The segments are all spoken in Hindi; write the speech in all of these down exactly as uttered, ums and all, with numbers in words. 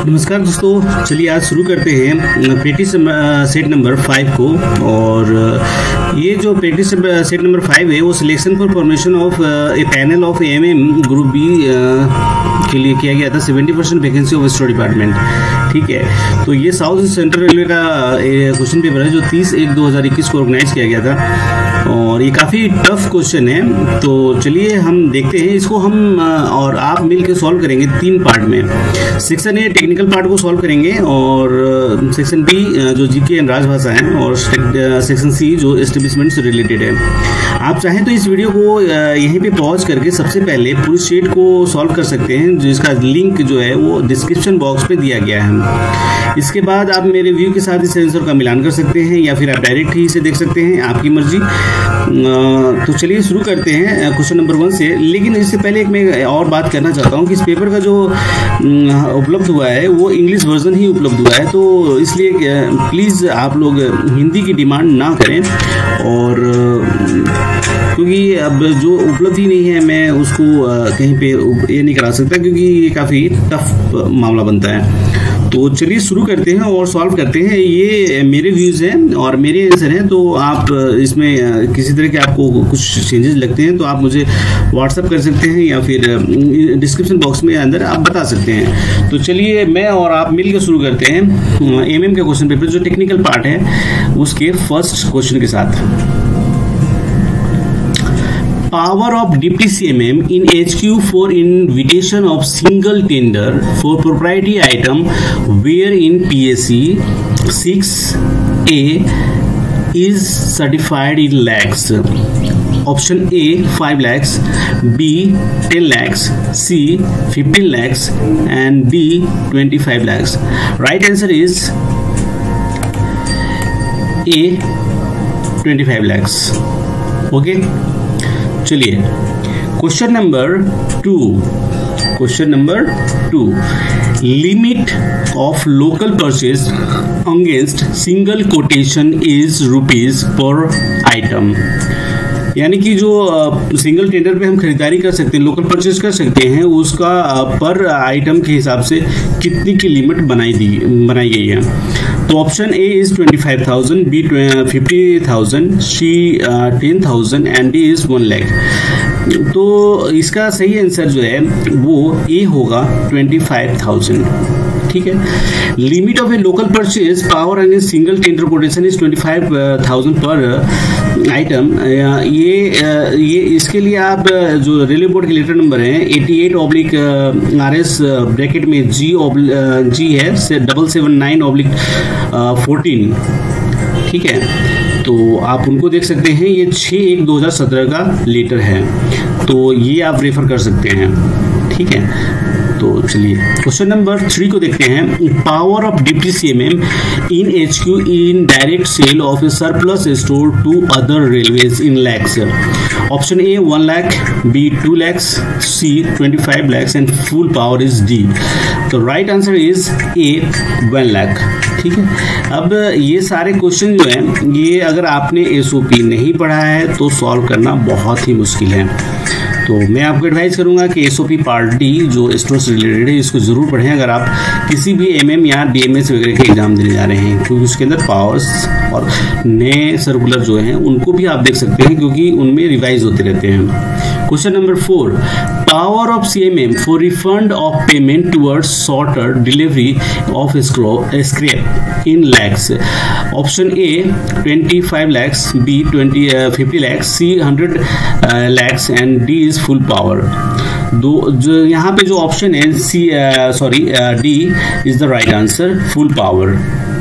नमस्कार दोस्तों, चलिए आज शुरू करते हैं प्रैक्टिस सेट नंबर फाइव को। और ये जो प्रैक्टिस सेट नंबर फाइव है वो selection for formation of a panel of M M group B के लिए किया गया था। Seventy percent vacancy of store department, ठीक है। तो ये साउथ सेंट्रल रेलवे का क्वेश्चन पेपर है जो तीस एक दो हज़ार इक्कीस को ऑर्गेनाइज किया गया था और ये काफ़ी टफ क्वेश्चन है। तो चलिए हम देखते हैं इसको, हम और आप मिल के सॉल्व करेंगे तीन पार्ट में। सेक्शन ए टेक्निकल पार्ट को सॉल्व करेंगे और सेक्शन बी जो जीके एंड राजभाषा है और सेक्शन सी जो एस्टेब्लिशमेंट से रिलेटेड है। आप चाहें तो इस वीडियो को यहीं पे पॉज करके सबसे पहले पूरी शीट को सॉल्व कर सकते हैं, जिसका लिंक जो है वो डिस्क्रिप्शन बॉक्स पे दिया गया है। इसके बाद आप मेरे व्यू के साथ इस आंसर का मिलान कर सकते हैं या फिर आप डायरेक्ट ही इसे देख सकते हैं, आपकी मर्जी। तो चलिए शुरू करते हैं क्वेश्चन नंबर वन से। लेकिन इससे पहले एक मैं और बात करना चाहता हूँ कि इस पेपर का जो उपलब्ध हुआ है वो इंग्लिश वर्जन ही उपलब्ध हुआ है, तो इसलिए प्लीज़ आप लोग हिंदी की डिमांड ना करें। और क्योंकि अब जो उपलब्ध ही नहीं है मैं उसको कहीं पे ये नहीं करा सकता, क्योंकि ये काफ़ी टफ मामला बनता है। तो चलिए शुरू करते हैं और सॉल्व करते हैं। ये मेरे व्यूज़ हैं और मेरे आंसर हैं, तो आप इसमें किसी तरह के आपको कुछ चेंजेस लगते हैं तो आप मुझे व्हाट्सअप कर सकते हैं या फिर डिस्क्रिप्शन बॉक्स में अंदर आप बता सकते हैं। तो चलिए मैं और आप मिल के शुरू करते हैं एमएम का क्वेश्चन पेपर जो टेक्निकल पार्ट है उसके फर्स्ट क्वेश्चन के साथ। Power of Deputy C M M in H Q for invitation of single tender for proprietary item where in P S C six A is certified in lakhs. Option A five lakhs, B ten lakhs, C fifteen lakhs and D twenty-five lakhs. Right answer is A twenty-five lakhs. Okay. चलिए question number two question number two limit of local purchase against single quotation is rupees per item. यानी कि जो सिंगल टेंडर पे हम खरीदारी कर सकते हैं, लोकल परचेज कर सकते हैं, उसका पर आइटम के हिसाब से कितनी की लिमिट बनाई दी बनाई गई है। तो option A is twenty five thousand, B fifty thousand, C ten thousand and D is one lakh. तो इसका सही आंसर जो है वो ए होगा ट्वेंटी फाइव थाउजेंड, ठीक है। Limit of a local purchase power against single tender quotation is twenty five thousand per item. ये ये इसके लिए आप जो रेलवे बोर्ड के लेटर नंबर है eighty eight oblique R S bracket में जी जी है से double seven nine oblique fourteen, ठीक है। तो आप उनको देख सकते हैं, ये छः एक दो हज़ार सत्रह का लेटर है, तो ये आप रेफर कर सकते हैं, ठीक है। तो चलिए क्वेश्चन नंबर थ्री को देखते हैं। Power of deputy CMM in HQ in direct sale of a surplus store to other railways in lakhs. Option A one lakh, B two lakhs, C twenty five lakhs and full power is D. तो right answer is A one lakh, ठीक है। अब ये सारे क्वेश्चन जो हैं ये अगर आपने एसओपी नहीं पढ़ा है तो सॉल्व करना बहुत ही मुश्किल है। तो मैं आपको एडवाइस करूंगा कि एसओपी पार्ट डी जो स्टोर से रिलेटेड है इसको जरूर पढ़ें अगर आप किसी भी एमएम या डीएमएस वगैरह के एग्जाम देने जा रहे हैं, क्योंकि उसके अंदर पावर्स और नए सर्कुलर जो हैं उनको भी आप देख सकते हैं क्योंकि उनमें रिवाइज होते रहते हैं। Question number four, power of CMM for refund of payment towards shorter delivery of scrap in lakhs. Option A twenty five lakhs, B twenty fifty lakhs, C hundred lakhs and D is full power. दो जो यहाँ पे जो ऑप्शन है C sorry D is the right answer, full power,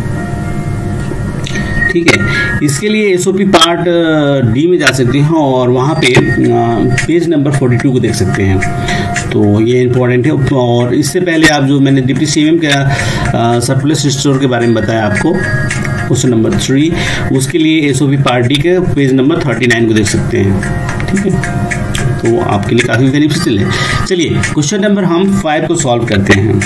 ठीक है। इसके लिए एसओपी पार्ट डी में जा सकते हैं और वहाँ पे पेज नंबर फोर्टी टू को देख सकते हैं, तो ये इंपॉर्टेंट है। और इससे पहले आप जो मैंने डिप्टी सीएमएम का सरप्लस स्टोर के बारे में बताया आपको क्वेश्चन नंबर थ्री, उसके लिए एसओपी पार्ट डी के पेज नंबर थर्टी नाइन को देख सकते हैं, ठीक है। तो आपके लिए काफी बेनिफिशियल है। चलिए क्वेश्चन नंबर हम फाइव को सॉल्व करते हैं।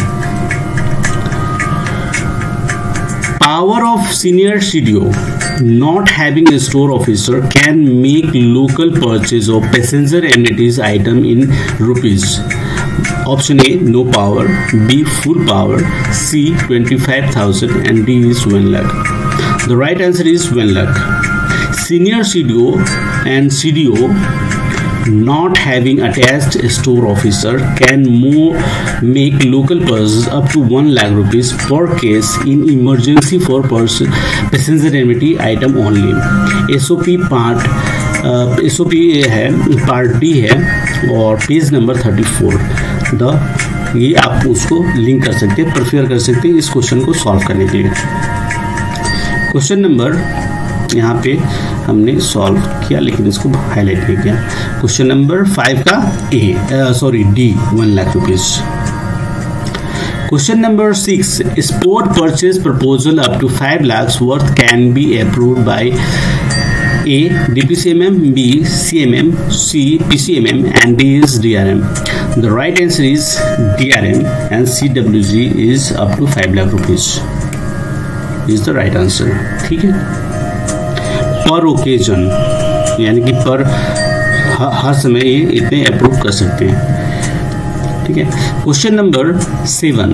Power of senior C D O not having a store officer can make local purchase of passenger amenities item in rupees. Option A, no power. B, full power. C, twenty-five thousand. And D is one lakh. The right answer is one lakh. Senior C D O and C D O not having attached store officer can more make local purchases up to one lakh rupees per case in emergency for person passenger indemnity item only. S O P part uh, S O P है पार्ट डी है और पेज नंबर थर्टी फोर. द ये आप उसको लिंक कर सकते हैं, प्रेफर कर सकते हैं इस क्वेश्चन को सॉल्व करने के लिए. क्वेश्चन नंबर यहाँ पे हमने सॉल्व किया लेकिन इसको हाईलाइट नहीं किया. क्वेश्चन नंबर फाइव का A sorry D one lakh rupees. Question number six, spot purchase proposal up to five lakh worth can be approved by A, D P C M M, B, C M M, C, P C M M, and D is D R M. The right answer is D R M, and C W G is up to five lakh rupees. Is the right answer. ठीक है. पर ओकेजन यानी कि पर हर समय ये इतने अप्रूव कर सकते हैं. ठीक है. Question number seven,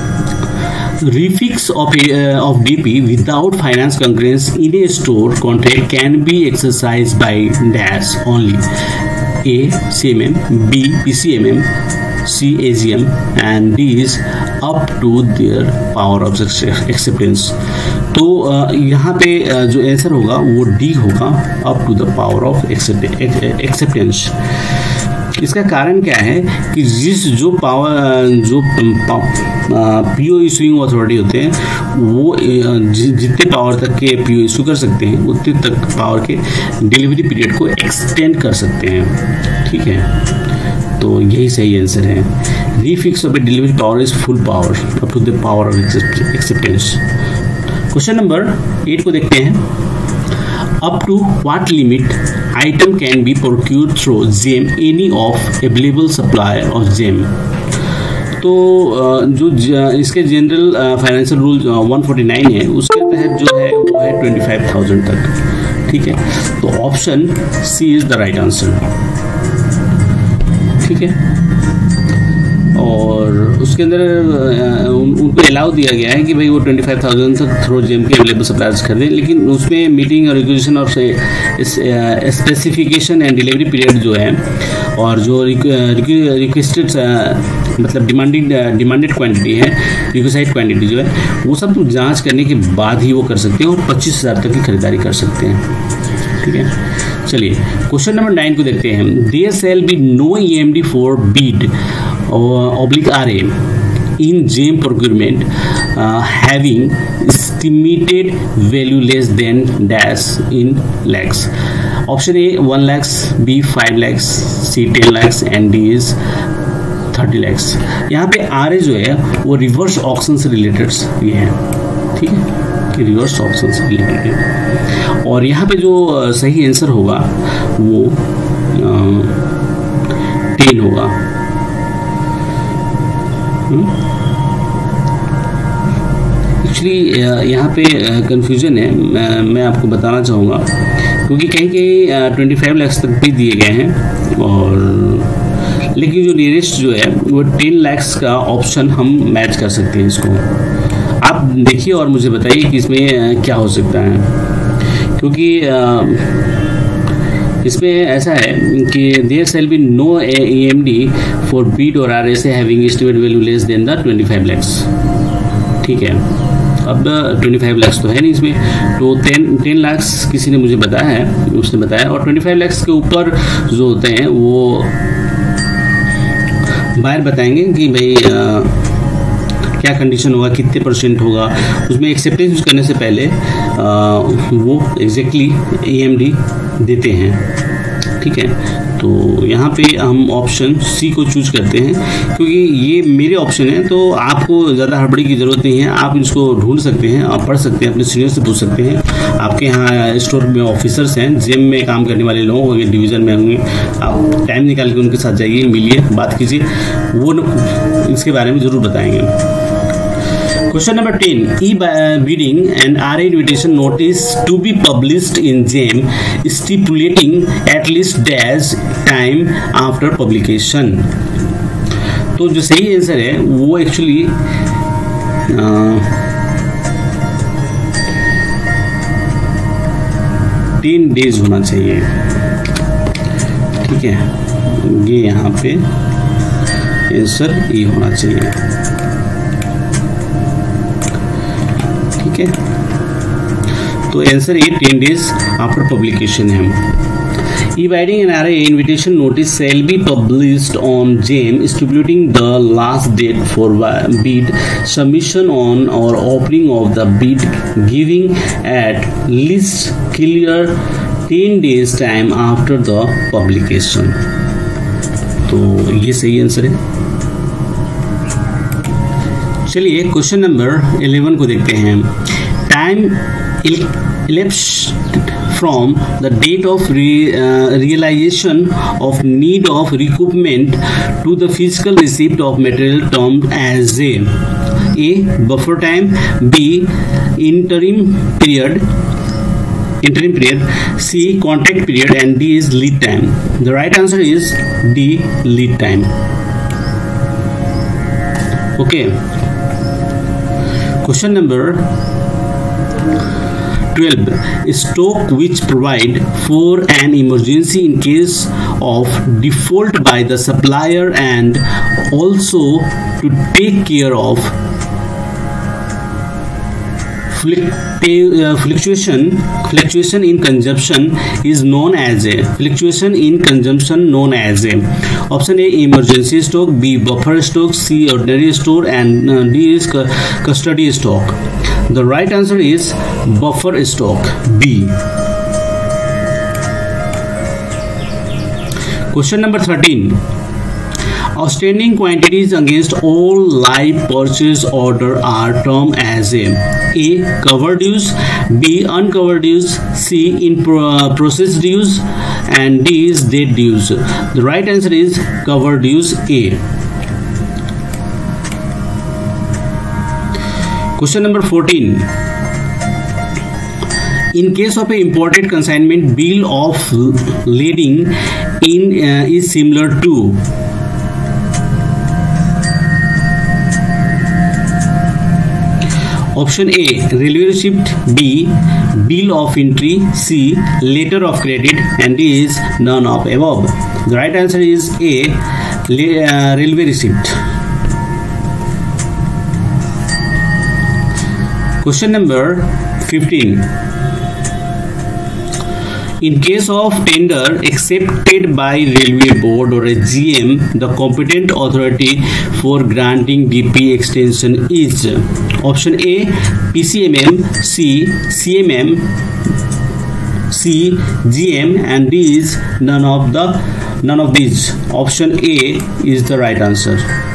refix of a, uh, of D P without finance concurrence in a store contract can be exercised by dash only. A, C M M, B, P C M M, C, A G M, and D is up to their power of acceptance. तो uh, यहाँ पे uh, जो आंसर होगा वो D होगा, up to the power of acceptance. इसका कारण क्या है कि जिस जो पावर जो पीओ इशूइंग अथॉरिटी होते हैं वो जितने पावर तक के पीओ इशू कर सकते हैं उतने तक पावर के डिलीवरी पीरियड को एक्सटेंड कर सकते हैं. ठीक है, तो यही सही आंसर है. Refix of a delivery power is full power up to the power of acceptance. Question number eight को देखते हैं. Up to what limit item can be procured through J E M any of available supplier of J E M? तो जो इसके general financial rule one forty nine है उसके तहत जो है वो है ट्वेंटी फाइव थाउजेंड तक. ठीक है, तो option C is the right answer. ठीक है, और उसके अंदर उन, उनको अलाउ दिया गया है कि भाई वो ट्वेंटी फाइव थाउजेंड तक थ्रू जेम के अवेलेबल सप्लायर्स खरीदें, लेकिन उसमें मीटिंग और रिक्वेजिशन और स्पेसिफिकेशन एंड डिलीवरी पीरियड जो है और जो रिक्वेस्टेड मतलब डिमांडिंग डिमांडेड क्वांटिटी है, रिक्वेस्टेड क्वांटिटी जो है वो सब जांच करने के बाद ही वो कर सकते हैं और पच्चीस हज़ार तक की खरीदारी कर सकते हैं. ठीक है, चलिए क्वेश्चन नंबर नाइन को देखते हैं. There shall be no E M D for bid oblique R A in J E M procurement uh, having estimated value less than dash in lakhs. Option A one lakhs, B five lakhs, C ten lakhs and D is thirty lakhs. यहाँ पे R A जो है वो रिवर्स ऑक्शन से रिलेटेड ये है. ठीक है कि रिवर्स ऑक्शन से रिलेटेड है और यहाँ पे जो सही आंसर होगा वो टेन होगा. एक्चुअली यहाँ पे कंफ्यूजन है, मैं आपको बताना चाहूँगा क्योंकि कहीं कहीं ट्वेंटी फाइव लैक्स तक भी दिए गए हैं और लेकिन जो नियरेस्ट जो है वो टेन लैक्स का ऑप्शन हम मैच कर सकते हैं. इसको आप देखिए और मुझे बताइए कि इसमें क्या हो सकता है, क्योंकि इसमें ऐसा है कि there shall be no E M D for bid और R S having estimate value less than the twenty five lakhs. ठीक है, अब ट्वेंटी फाइव लैक्स तो है नहीं इसमें, तो टेन टेन लैक्स किसी ने मुझे बताया है, उसने बताया, और ट्वेंटी फाइव लैक्स के ऊपर जो होते हैं वो बाहर बताएंगे कि भाई आ, क्या कंडीशन होगा, कितने परसेंट होगा, उसमें एक्सेप्टेंस यूज करने से पहले आ, वो एग्जैक्टली ई एम डी देते हैं. ठीक है, तो यहाँ पे हम ऑप्शन सी को चूज करते हैं क्योंकि ये मेरे ऑप्शन है, तो आपको ज़्यादा हड़बड़ी की ज़रूरत नहीं है. आप इसको ढूंढ सकते हैं, आप पढ़ सकते हैं, अपने सीनियर से पूछ सकते हैं. आपके यहाँ स्टोर में ऑफिसर्स हैं, जेम में काम करने वाले लोग होंगे, डिवीज़न में होंगे, आप टाइम निकाल के उनके साथ जाइए, मिलिए, बात कीजिए, वो इसके बारे में ज़रूर बताएंगे. Question number ten. E-bidding and R A invitation notice to be published in J E M stipulating at least dash time after publication. तो जो सही आंसर है वो एक्चुअली टेन डेज होना चाहिए। ठीक है, ये यहाँ पे आंसर ये होना चाहिए। ठीक है, तो आंसर ये टेन डेज आफ्टर पब्लिकेशन है। Inviting an array invitation notice shall be published on J A M stipulating the last date for bid submission on or opening of the bid, giving at least clear ten days time after the publication। तो ये सही आंसर है। चलिए क्वेश्चन नंबर इलेवन को देखते हैं। Time elapsed from the date of re, uh, realization of need of recoupment to the physical receipt of material termed as a a buffer time, b interim period interim period, c contract period, and d is lead time। The right answer is d lead time। Okay, question number twelve, stock which provide for an emergency in case of default by the supplier and also to take care of fluctuation fluctuation in consumption is known as a fluctuation in consumption known as a option A emergency stock, b buffer stock, c ordinary store, and uh, d is custody stock। The right answer is buffer stock, B। Question number thirteen, outstanding quantities against all live purchase order are termed as a a covered dues, b uncovered dues, c in pro process dues, and d is dead dues। The right answer is covered dues, A। Question number fourteen, in case of a imported consignment, bill of lading in uh, is similar to option A railway receipt, b bill of entry, c letter of credit, and d is none of above। The right answer is A uh, railway receipt। Question number fifteen, in case of tender accepted by railway board or a G M, the competent authority for granting D P extension is option A P C M M, C C M M, C G M, and D is none of the none of these। Option A is the right answer।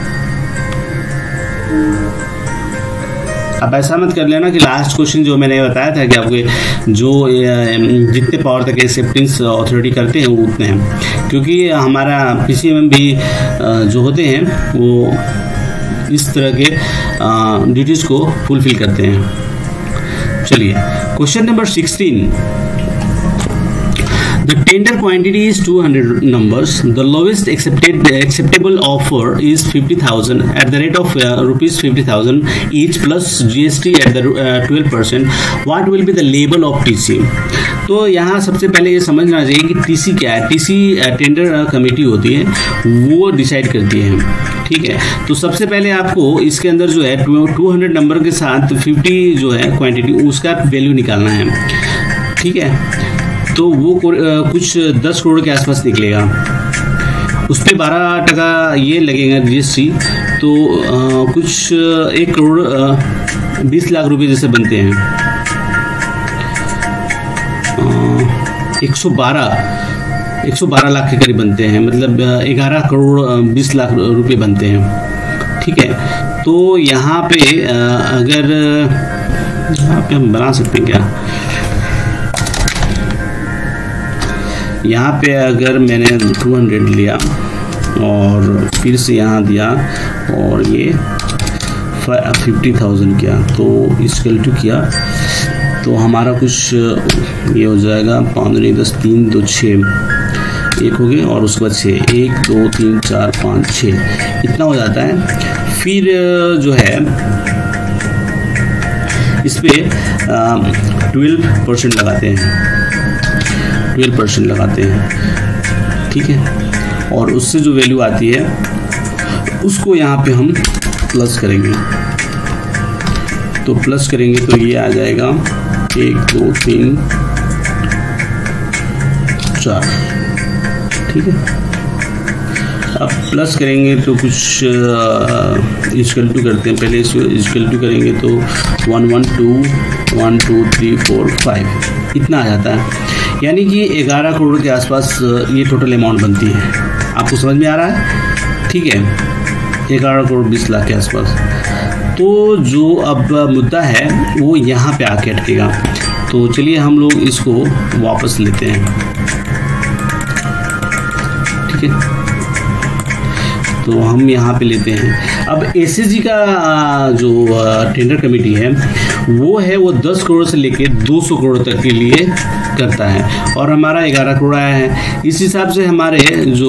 अब ऐसा मत कर लेना कि लास्ट क्वेश्चन जो मैंने बताया था कि आपके जो जितने पावर तक एक्सेप्टेंस अथॉरिटी करते हैं वो उतने हैं, क्योंकि हमारा पीसीएमएम भी जो होते हैं वो इस तरह के ड्यूटीज को फुलफिल करते हैं। चलिए question number sixteen, the tender quantity is two hundred numbers, the lowest accepted acceptable offer is fifty thousand at the rate of uh, rupees fifty thousand each plus G S T at the uh, twelve percent। what will be the label of T C? तो यहाँ सबसे पहले ये समझना चाहिए कि टीसी क्या है। टीसी टेंडर कमेटी होती है, वो डिसाइड करती है। ठीक है, तो सबसे पहले आपको इसके अंदर जो है टू हंड्रेड नंबर के साथ फिफ्टी जो है क्वांटिटी उसका वैल्यू निकालना है। ठीक है, तो वो कुछ दस करोड़ के आसपास निकलेगा, उस पर बारह टका ये लगेगा जीएसटी, तो आ, कुछ एक करोड़ बीस लाख रुपए जैसे बनते हैं। एक सौ बारह एक सौ बारह लाख के करीब बनते हैं, मतलब ग्यारह करोड़ बीस लाख रुपए बनते हैं। ठीक है, तो यहाँ पे अगर यहाँ पे हम बना सकते हैं क्या, यहाँ पे अगर मैंने टू हंड्रेड लिया और फिर से यहाँ दिया और ये फिफ्टी थाउजेंड किया, तो इस कैलकुलेट किया तो हमारा कुछ ये हो जाएगा पाँच नहीं दस तीन दो छः एक हो गए और उसके बाद छः, एक दो तीन चार पाँच छः, इतना हो जाता है। फिर जो है इस पर ट्वेल्व परसेंट लगाते हैं, ट्वेल्व परसेंट लगाते हैं, ठीक है। और उससे जो वैल्यू आती है उसको यहाँ पे हम प्लस करेंगे, तो प्लस करेंगे तो ये आ जाएगा एक दो तीन चार, ठीक है। अब प्लस करेंगे तो कुछ इक्वल टू करते हैं, पहले इसको इक्वल टू करेंगे तो one one two one two three four five, इतना आ जाता है। यानी कि ग्यारह करोड़ के आसपास ये टोटल अमाउंट बनती है। आपको समझ में आ रहा है? ठीक है, ग्यारह करोड़ बीस लाख के आसपास। तो जो अब मुद्दा है वो यहाँ पे आके अटकेगा। तो चलिए हम लोग इसको वापस लेते हैं, ठीक है। तो हम यहाँ पे लेते हैं। अब एसएसजी का जो टेंडर कमेटी है वो है वो दस करोड़ से लेके दो सौ करोड़ तक के लिए करता है और हमारा ग्यारह करोड़ आया है। इस हिसाब से हमारे जो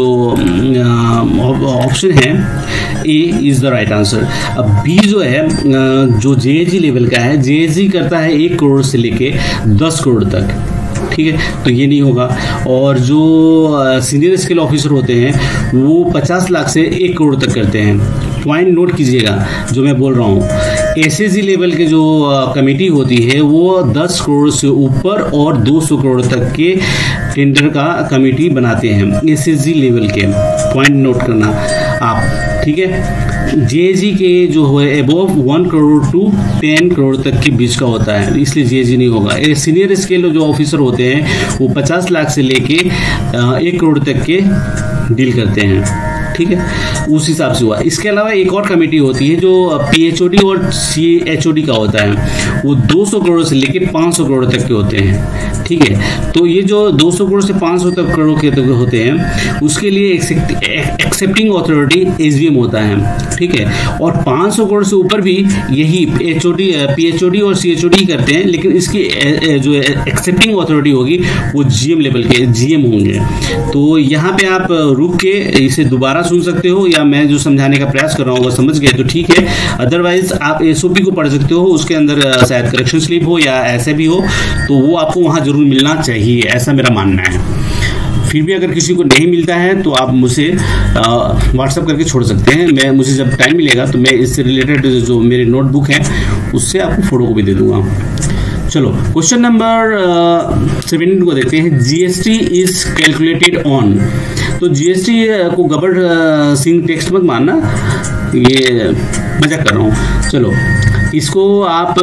ऑप्शन है A is the right answer. अब बी जो है जो जेएजी लेवल का है, जेएजी करता है एक करोड़ से लेके दस करोड़ तक, ठीक है। तो ये नहीं होगा। और जो सीनियर स्केल ऑफिसर होते हैं वो पचास लाख से एक करोड़ तक करते हैं। पॉइंट नोट कीजिएगा जो मैं बोल रहा हूँ। एसएसजी लेवल के जो कमेटी होती है वो दस करोड़ से ऊपर और दो सौ करोड़ तक के टेंडर का कमेटी बनाते हैं, एसएसजी लेवल के। पॉइंट नोट करना आप, ठीक है। जेएजी के जो है above one crore to ten crore तक के बीच का होता है, इसलिए जेएजी नहीं होगा। ए सीनियर स्केल जो ऑफिसर होते हैं वो पचास लाख से लेके एक करोड़ तक के डील करते हैं, ठीक है। उस हिसाब से हुआ। इसके अलावा एक और कमेटी होती है जो पीएचओडी और सीएचओडी का होता है, वो दो सौ करोड़ से लेके पाँच सौ करोड़ तक के होते हैं, ठीक है। तो ये जो दो सौ करोड़ से पाँच सौ तक करोड़ के तक होते हैं उसके लिए एक्सेप्टिंग अथॉरिटी एसडीएम होता है, ठीक है। और पाँच सौ करोड़ से ऊपर भी यही एचओडी पीएचओडी और सीएचओडी करते हैं, लेकिन इसकी जो एक्सेप्टिंग अथॉरिटी होगी वो जीएम लेवल के जीएम होंगे। तो यहाँ पे आप रुक के इसे दोबारा सुन सकते हो, या मैं जो समझाने का प्रयास कर रहा हूँ वो समझ गए तो ठीक है। अदरवाइज आप एसओपी को पढ़ सकते हो, उसके अंदर शायद करेक्शन स्लिप हो या ऐसे भी हो, तो वो आपको वहाँ जरूर मिलना चाहिए, ऐसा मेरा मानना है। फिर भी अगर किसी को नहीं मिलता है तो आप मुझे व्हाट्सएप करके छोड़ सकते हैं। मैं मुझे जब टाइम मिलेगा तो मैं इससे रिलेटेड जो मेरे नोटबुक है उससे आपको फोटो को भी दे दूंगा। चलो क्वेश्चन नंबर सेवेंटीन को देखते हैं। GST is calculated on. तो जीएसटी को गबर सिंह टेक्स्ट मत मानना, ये मजाक कर रहा हूँ। चलो इसको आप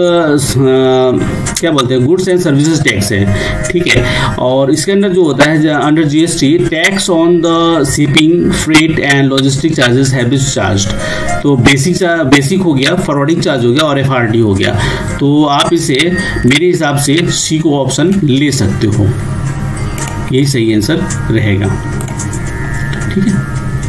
आ, क्या बोलते हैं, गुड्स एंड सर्विसेज टैक्स है, ठीक है। और इसके अंदर जो होता है under GST tax on the shipping freight and logistic charges have been charged. तो बेसिक बेसिक हो गया, फॉरवर्डिंग चार्ज हो गया और एफआरडी हो गया। तो आप इसे मेरे हिसाब से सी को ऑप्शन ले सकते हो, यही सही आंसर रहेगा, ठीक है।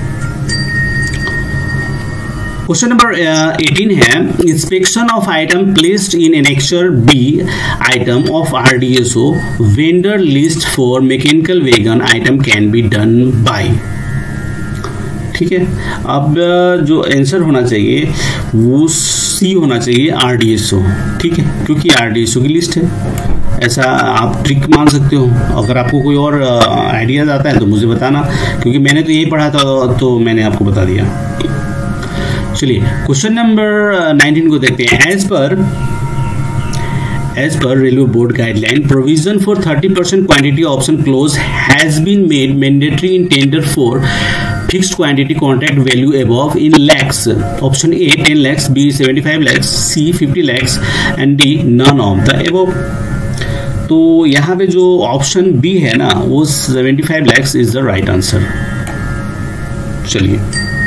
क्वेश्चन नंबर एटीन है, inspection of item placed in annexure B item of RDSO vendor list for mechanical wagon item can be done by, ठीक है। अब जो आंसर होना चाहिए वो सी होना चाहिए, आरडीएसओ, ठीक है, क्योंकि आरडीएसओ की लिस्ट है। ऐसा आप ट्रिक मान सकते हो। अगर आपको कोई और आइडियाज आता है तो मुझे बताना, क्योंकि मैंने तो यही पढ़ा था तो मैंने आपको बता दिया। चलिए क्वेश्चन नंबर नाइनटीन को देखते हैं। As per as per railway board guideline provision for thirty percent quantity option clause has been made mandatory in tender for fixed quantity contract value above in lakhs. Option A ten lakhs, B seventy five lakhs, C fifty lakhs and D none of the above. तो यहाँ पे जो ऑप्शन बी है ना वो seventy five lakhs is the right answer. चलिए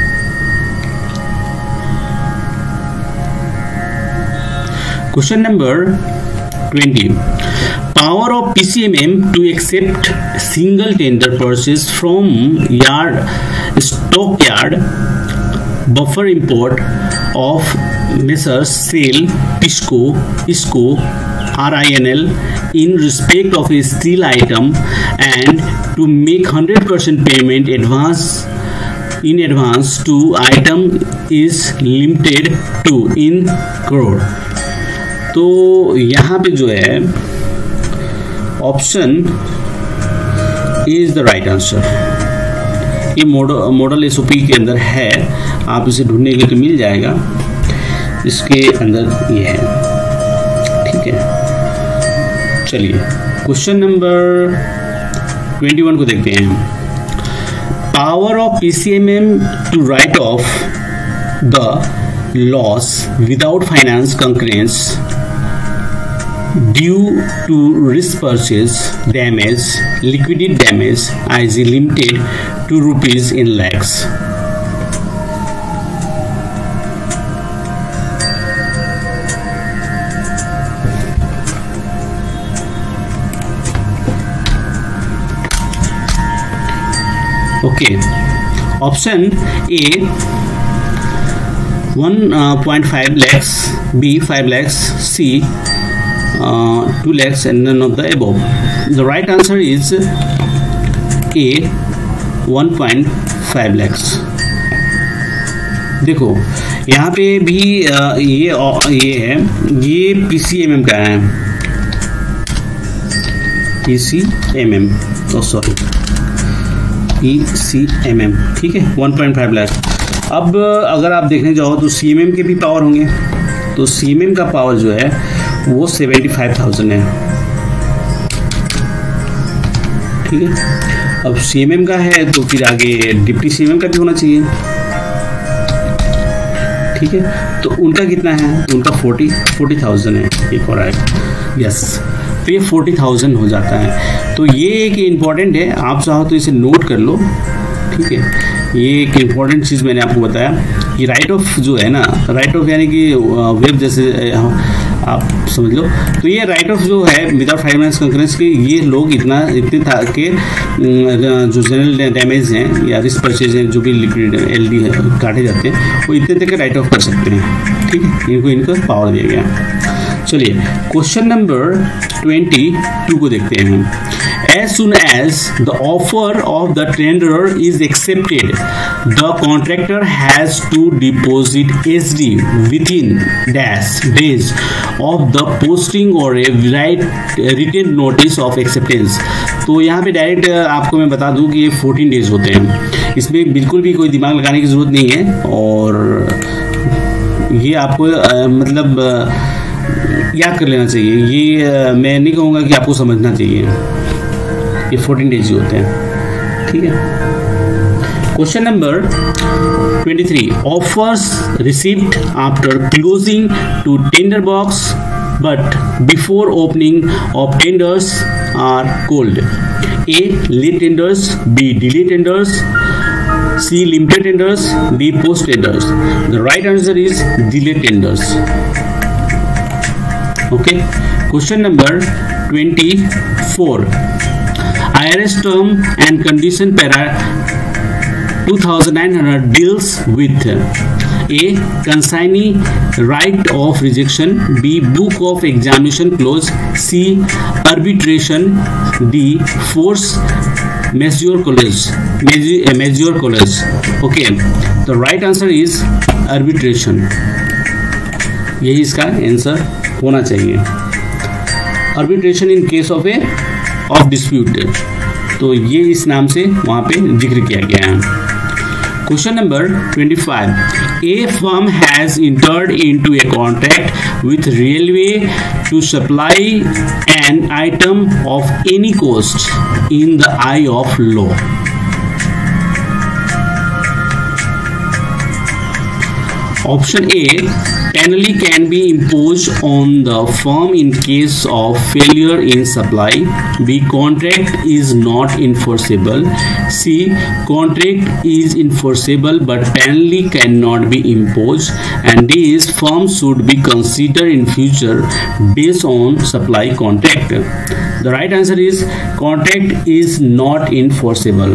question number twenty, power of PCMM to accept single tender purchase from yard stock yard buffer import of messrs SAIL TISCO इसको R I N L in respect of a steel item and to make one hundred percent payment advance in advance to item is limited to in crore। तो यहाँ पे जो है option is the right answer. ये model model S O P के अंदर है, आप इसे ढूंढने के लिए मिल जाएगा, इसके अंदर ये है। ठीक है, चलिए क्वेश्चन नंबर ट्वेंटी वन को देखते हैं। Power of P C M M to write off the loss without finance concurrence due to risk purchase damage liquidated damage is limited to rupees in lakhs। Okay, option A one point five lakhs, B five lakhs, C uh, two lakhs, and none of the above। The right answer is A one point five lakhs। देखो यहाँ पे भी uh, ये ये है, ये P C M M का है, P C M M, oh sorry P C M M, ठीक है, one point five लाख। अब अगर आप देखने जाओ तो C M M के भी पावर होंगे, तो C M M का पावर जो है वो सेवेंटी फाइव थाउजेंड है। ठीक है, अब C M M का है तो फिर आगे डिप्टी C M M का भी होना चाहिए। ठीक है, तो उनका कितना है, उनका फोर्टी फोर्टी थाउजेंड है, एक और है, यस, तो ये फोर्टी थाउजेंड हो जाता है। तो ये एक इम्पॉर्टेंट है, आप चाहो तो इसे नोट कर लो। ठीक है, ये एक इम्पॉर्टेंट चीज़ मैंने आपको बताया कि राइट ऑफ जो है ना, राइट ऑफ यानी कि वेब जैसे आप समझ लो, तो ये राइट ऑफ जो है विदाउट फाइनेंस कंकरेंस के, ये लोग इतना इतने था कि जो जनरल डैमेज हैं या रिस्क परचेज हैं, जो भी लिक्विड एल डी है काटे जाते हैं, वो इतने तक राइट ऑफ कर सकते हैं। ठीक है, इनको इनको पावर दिया गया। चलिए क्वेश्चन नंबर ट्वेंटी टू को देखते हैं। As soon as the offer of the tenderer is accepted, the contractor has to deposit S D within dash days of the posting or a write written notice of acceptance। तो यहाँ पे डायरेक्ट आपको मैं बता दूँ कि ये फोर्टीन डेज होते हैं, इसमें बिल्कुल भी कोई दिमाग लगाने की ज़रूरत नहीं है, और ये आपको आ, मतलब आ, याद कर लेना चाहिए। ये आ, मैं नहीं कहूँगा कि आपको समझना चाहिए, ये फोर्टीन डेज होते हैं। ठीक है, question number twenty three. Offers received after closing to tender box but before opening of tenders are called A late tenders, B delay tenders, C limited tenders, D post tenders. The right answer is delay tenders. Okay, question number twenty four. I R S term and condition para two thousand nine hundred deals with A. Consignee right of rejection, B. book of examination clause, C. arbitration, D. force majeure clause, majeure clause। Okay, the right answer is arbitration। यही इसका आंसर होना चाहिए। arbitration in case of a of dispute, तो ये इस नाम से वहां पे जिक्र किया गया है। Question number twenty five. A firm has entered into a contract with railway to supply an item of any cost in the eye of law. Option A, penalty can be imposed on the firm in case of failure in supply, B. contract is not enforceable, C. contract is enforceable but penalty cannot be imposed, and D is firm should be considered in future based on supply contract। The right answer is contract is not enforceable।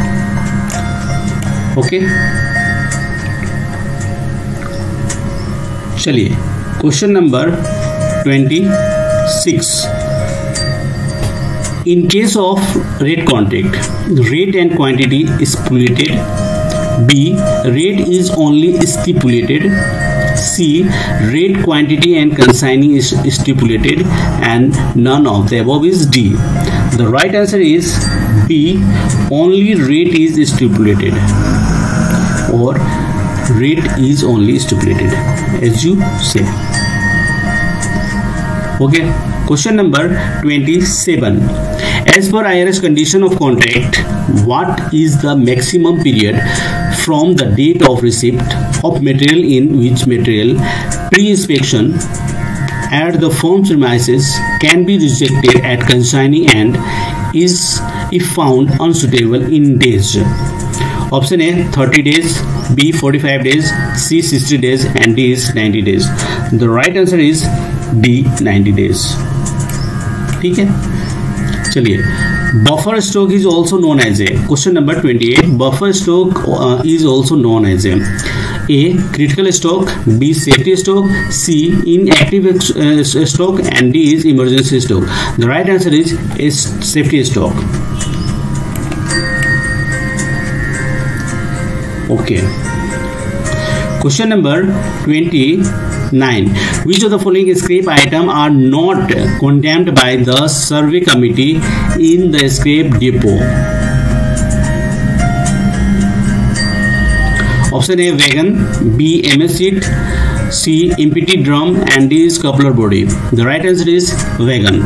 Okay, चलिए question number twenty Six. In case of rate contract, rate and quantity is stipulated. B. Rate is only stipulated. C. Rate, quantity and consigning is stipulated, and none of the above is D. The right answer is B. Only rate is stipulated, or rate is only stipulated, as you say. Okay. Question number twenty-seven. As per I R S condition of contract, what is the maximum period from the date of receipt of material in which material pre-inspection at the firm's premises can be rejected at consigning and is if found unsuitable in days? Option A thirty days, B forty-five days, C sixty days, and D is ninety days. The right answer is D ninety days. ठीक है, चलिए. Buffer stock is also known as A. Question number twenty-eight. Buffer stock is also known as A A critical stock, B safety stock, C inactive stock, and D is emergency stock. The right answer is safety stock. Okay. Question number twenty-nine. Which of the following scrap item are not condemned by the survey committee in the scrap depot? Option A wagon, B M S sheet, C empty drum, and D is coupler body. The right answer is wagon.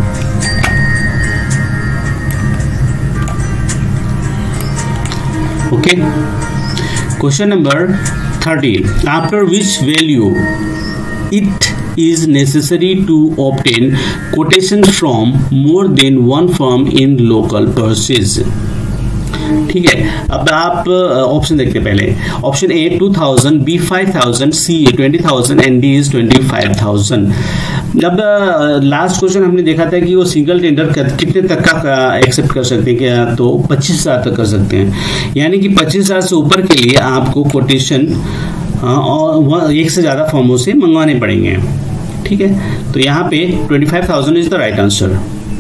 Okay. Question number thirty. After which value it is necessary to obtain quotation from more than one firm in local purchase? ठीक है. अब आप ऑप्शन देखते हैं. पहले option A two thousand, B five thousand, C twenty thousand, and D is twenty-five thousand. जब लास्ट क्वेश्चन हमने देखा था कि वो सिंगल टेंडर कितने तक का एक्सेप्ट कर सकते हैं, क्या तो पच्चीस हजार तक कर सकते हैं. यानी कि पच्चीस हजार से ऊपर के लिए आपको कोटेशन और एक से ज्यादा फॉर्मों से मंगवाने पड़ेंगे. ठीक है, तो यहाँ पे twenty-five thousand is the right answer.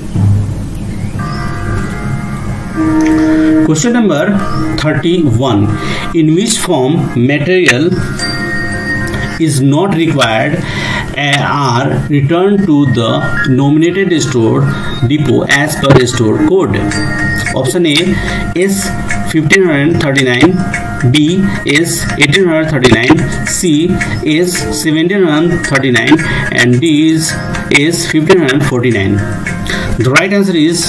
Question number thirty-one. In which form material is not required are returned to the nominated store depot as per store code? Option A is fifteen thirty-nine, B is eighteen thirty-nine, C is seventeen thirty-nine, and D is is fifteen forty-nine. The right answer is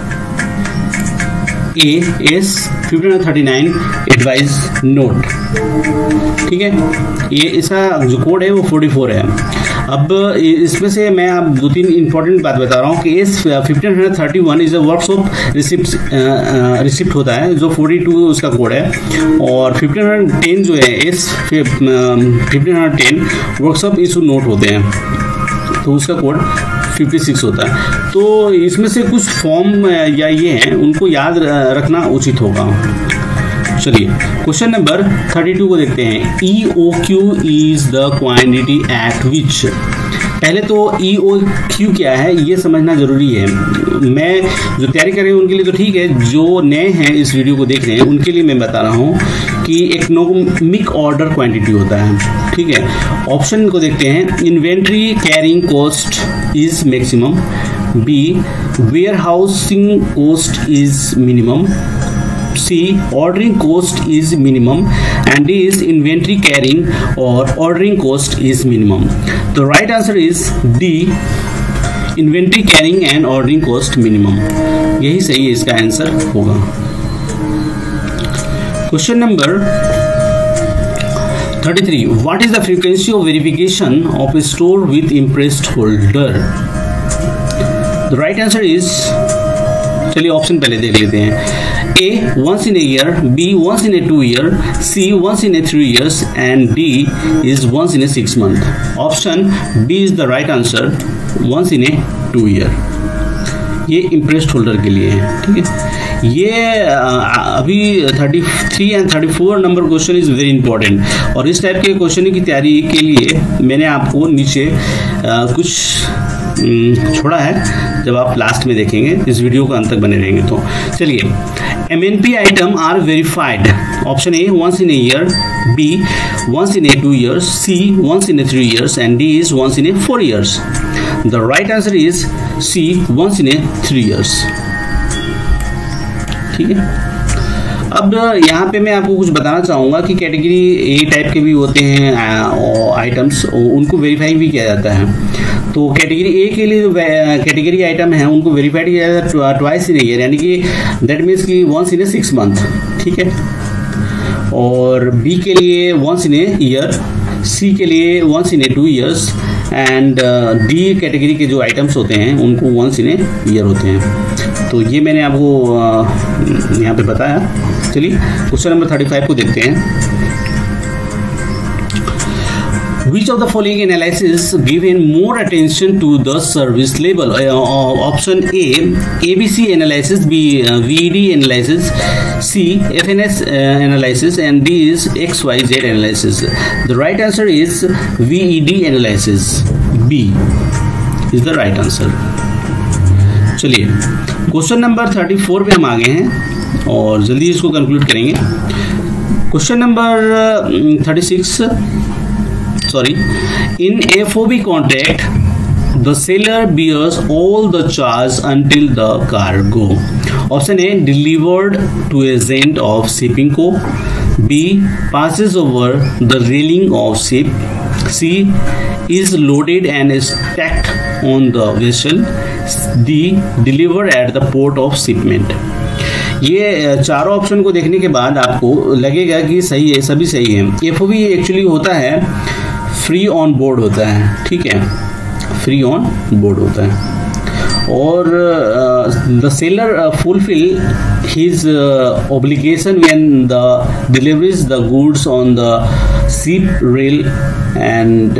A is fifteen thirty-nine advice note. ठीक है, ये इसका जो कोड है वो forty-four है. अब इसमें से मैं आप दो तीन इंपॉर्टेंट बात बता रहा हूँ कि S fifteen thirty one is a workshop receipt receipt होता है जो forty-two उसका कोड है, और फिफ्टीन टेन जो है S fifteen ten workshop issue note होते हैं, तो उसका कोड fifty-six होता है. तो इसमें से कुछ फॉर्म या ये हैं उनको याद रखना उचित होगा. चलिए क्वेश्चन नंबर thirty-two को देखते हैं. E O Q is the quantity at which. पहले तो ई ओ क्यू क्या है ये समझना जरूरी है. मैं जो तैयारी कर रहे हैं उनके लिए तो ठीक है, जो नए हैं इस वीडियो को देख रहे हैं उनके लिए मैं बता रहा हूँ कि इकोनॉमिक ऑर्डर क्वांटिटी होता है. ठीक है, ऑप्शन को देखते हैं. Inventory carrying cost is maximum, B warehousing cost is minimum, C ordering cost is minimum, and D is inventory carrying or ordering cost is minimum. The right answer is D inventory carrying and ordering cost minimum. यही सही है, इसका आंसर होगा. Question number thirty-three. What is the frequency of verification of a store with impressed holder? The right answer is, चलिए ऑप्शन पहले देख लेते हैं. A once in a year, B once in a two year, C once in a three years, and D is once in a six month. Option B is the right answer, once in a two year. ये impressed holder के लिए है. ठीक है, ये अभी thirty-three and thirty-four number question is very important, और इस टाइप के क्वेश्चन की तैयारी के लिए मैंने आपको नीचे कुछ छोड़ा है, जब आप लास्ट में देखेंगे, इस वीडियो को अंत तक बने रहेंगे तो। चलिए, M N P item are verified. Option A once in a year, B once in a two years, C once in a three years and D is once in a four years. The right answer is C once in a three years. ठीक है, अब यहाँ पे मैं आपको कुछ बताना चाहूँगा कि कैटेगरी ए टाइप के भी होते हैं आइटम्स, उनको वेरीफाई भी किया जाता है। तो कैटेगरी ए के लिए जो कैटेगरी आइटम है उनको वेरीफाइड किया जाता है ट्वाइस इन ईयर, यानी कि दैट मीन्स कि once in a six month. ठीक है, और बी के लिए once in a year, C के लिए once in a two years and D category के जो आइटम्स होते हैं उनको वंस इन ए ईयर होते हैं। तो ये मैंने आपको यहाँ पे बताया। चलिए क्वेश्चन नंबर थर्टी फाइव को देखते हैं। Which of the following analysis given more attention to the service level? Uh, option A, A B C analysis, B, uh, V E D analysis, C, F N S uh, analysis, and D is X Y Z analysis. The right answer is V E D analysis. B is the right answer. चलिए क्वेश्चन नंबर थर्टी फोर पे हम आ गए हैं और जल्दी इसको कंक्लूड करेंगे। Question number thirty six, sorry, in F O B contract the seller bears all the charge until the cargo. Option A, delivered to agent of shipping co. B, passes over the railing of ship. C, is loaded and stacked on the vessel. D, delivered at the port of shipment. ये चारों ऑप्शन को देखने के बाद आपको लगेगा कि सही है, सभी सही है। एफ ओ बी एक्चुअली होता है फ्री ऑन बोर्ड होता है। ठीक है, फ्री ऑन बोर्ड होता है और the seller fulfil his obligation when the deliveries the goods on the ship rail and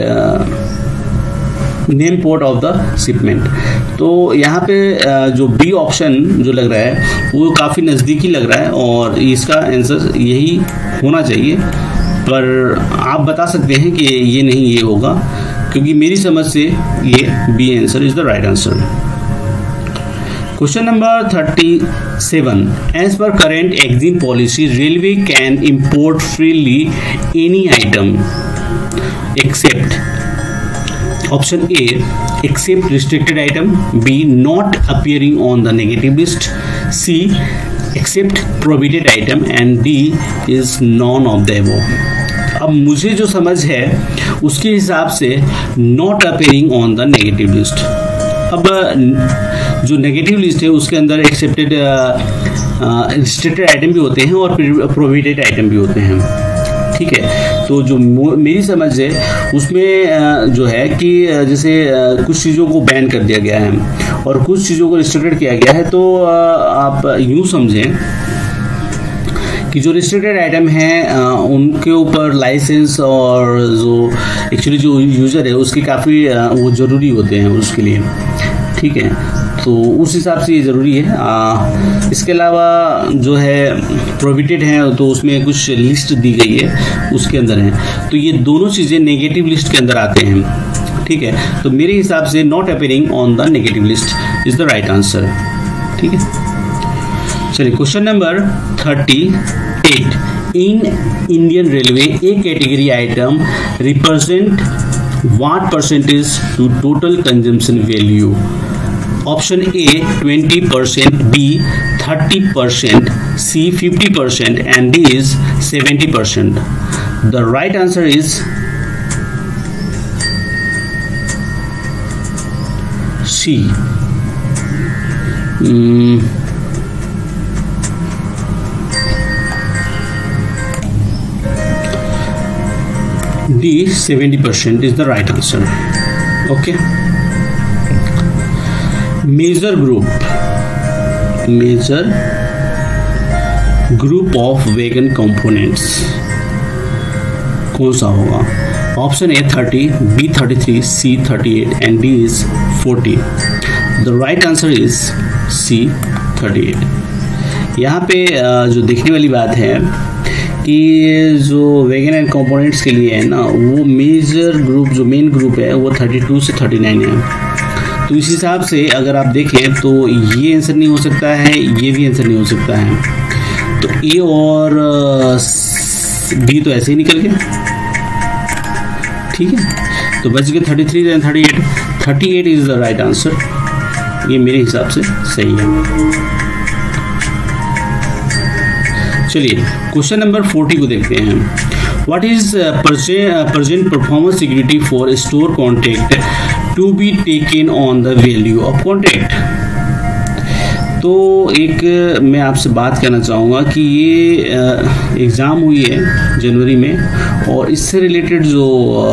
name port of the shipment. तो यहाँ पे जो बी ऑप्शन जो लग रहा है वो काफ़ी नज़दीकी लग रहा है और इसका आंसर यही होना चाहिए, पर आप बता सकते हैं कि ये नहीं ये होगा, क्योंकि मेरी समझ से ये B answer is the right answer. Question number thirty seven, as per current EXIM policy railway can import freely any item except, option A, except restricted item, B, not appearing on the negative list, C, except prohibited item and D is none of the above। अब मुझे जो समझ है उसके हिसाब से not appearing on the negative list। अब जो नेगेटिव लिस्ट है उसके अंदर एक्सेप्टेड रिस्ट्रिक्टेड आइटम भी होते हैं और प्रोहिबिटेड आइटम भी होते हैं। ठीक है, तो जो मेरी समझ है उसमें जो है कि जैसे कुछ चीज़ों को बैन कर दिया गया है और कुछ चीज़ों को रिस्ट्रिक्टेड किया गया है, तो आप यूँ समझें कि जो रिस्ट्रिक्टेड आइटम हैं उनके ऊपर लाइसेंस और जो एक्चुअली जो यूज़र है उसके काफ़ी वो ज़रूरी होते हैं उसके लिए। ठीक है, तो उस हिसाब से ये ज़रूरी है। आ, इसके अलावा जो है प्रोहिबिटेड है तो उसमें कुछ लिस्ट दी गई है उसके अंदर है, तो ये दोनों चीज़ें नेगेटिव लिस्ट के अंदर आते हैं। ठीक है, तो मेरे हिसाब से not appearing on the negative list is the right answer. ठीक है, चलिए question number thirty eight, in Indian railway A category item represent what percentage to total consumption value? Option A, twenty percent, B, thirty percent, C, fifty percent and D is seventy percent. The right answer is C. Mm. D, seventy percent is the right answer. Okay. Major group, major group of wagon components कौन सा होगा? Option A thirty, B thirty three, C thirty eight and D is forty. The right answer is C thirty eight. यहाँ पे जो देखने वाली बात है कि जो वेगन एंड कंपोनेंट्स के लिए है ना, वो मेजर ग्रुप जो मेन ग्रुप है वो थर्टी टू से थर्टी नाइन है। तो इस हिसाब से अगर आप देखें तो ये आंसर नहीं हो सकता है, ये भी आंसर नहीं हो सकता है। तो ए और बी तो ऐसे ही निकल गए, ठीक है। तो बच गए thirty three and thirty eight. Thirty eight is the right answer, ये मेरे हिसाब से सही है। चलिए क्वेश्चन नंबर फोर्टी को देखते हैं। What is present performance security for store contract to be taken on the value of contract. तो एक मैं आपसे बात करना चाहूँगा कि ये एग्ज़ाम हुई है जनवरी में, और इससे रिलेटेड जो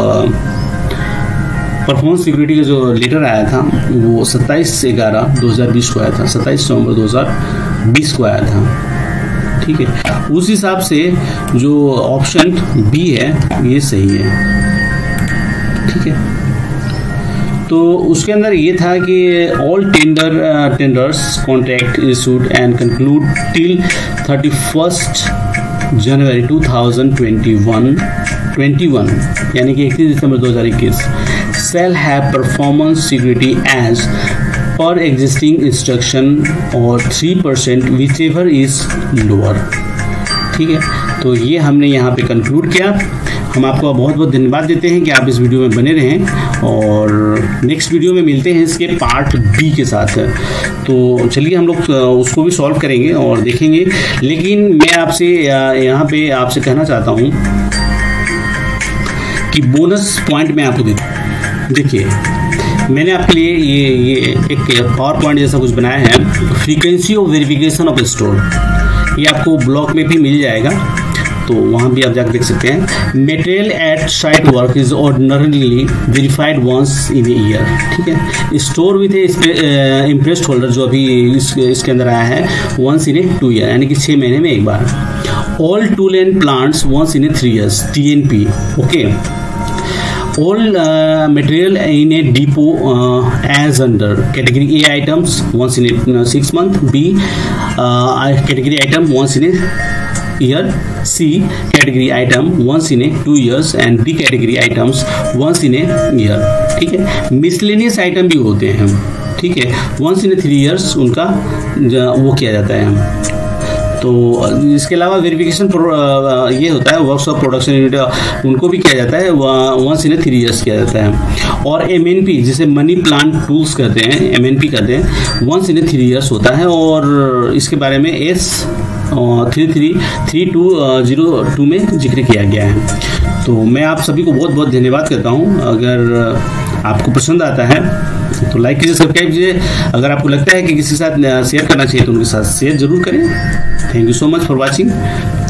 परफॉर्मेंस सिक्योरिटी का जो लेटर आया था वो सत्ताईस ग्यारह दो हज़ार बीस को आया था, सत्ताईस नवंबर दो हज़ार बीस को आया था, ठीक है। उस हिसाब से जो ऑप्शन बी है ये सही है, ठीक है। तो उसके अंदर ये था कि all tender tenders contract issued and concluded till thirty first January two thousand twenty one twenty one यानी कि इकतीस दिसंबर दो हज़ार इक्कीस shall have performance security as per existing instruction or three percent whichever is lower, ठीक है। तो ये हमने यहाँ पे कंक्लूड किया। हम आपको बहुत बहुत धन्यवाद देते हैं कि आप इस वीडियो में बने रहें, और नेक्स्ट वीडियो में मिलते हैं इसके पार्ट बी के साथ। तो चलिए हम लोग उसको भी सॉल्व करेंगे और देखेंगे। लेकिन मैं आपसे यहाँ पे आपसे कहना चाहता हूँ कि बोनस पॉइंट मैं आपको देता हूँ। देखिए मैंने आपके लिए ये ये एक पावर पॉइंट जैसा कुछ बनाया है, frequency of verification of store. ये आपको ब्लॉग में भी मिल जाएगा, तो वहाँ भी आप जाकर देख सकते हैं। Material at site work is ordinarily verified once in a year, ठीक है। Store with a imprest holder जो अभी इस, इसके अंदर आया है, once in a two year यानी कि छः महीने में एक बार। All tool and plants once in a three years, T N P, okay. All uh, material in a depot uh, as under category A items once in a uh, six month, B uh, category item once in a year, C category item once in a two years and D category items once in a year, ठीक है। मिसलेनियस आइटम भी होते हैं, ठीक है, once in a three years उनका वो किया जाता है। तो इसके अलावा वेरिफिकेशन ये होता है वर्क्स ऑफ प्रोडक्शन यूनिट, उनको भी किया जाता है, once in a three years किया जाता है। और एम एन पी जिसे मनी प्लांट टूल्स कहते हैं, एम एन पी कहते हैं, once in a three years होता है। और इसके बारे में S three three three two zero two में जिक्र किया गया है। तो मैं आप सभी को बहुत बहुत धन्यवाद करता हूँ। अगर आपको पसंद आता है तो लाइक कीजिए, सब्सक्राइब कीजिए। अगर आपको लगता है कि किसी के साथ शेयर करना चाहिए तो उनके साथ शेयर जरूर करें। Thank you so much for watching.